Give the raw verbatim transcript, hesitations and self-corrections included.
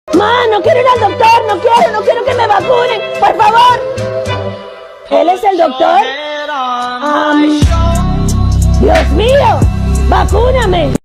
Ma, no quiero ir al doctor, no quiero, no quiero que me vacunen, por favor. ¿Él es el doctor? Um, Dios mío, vacúname.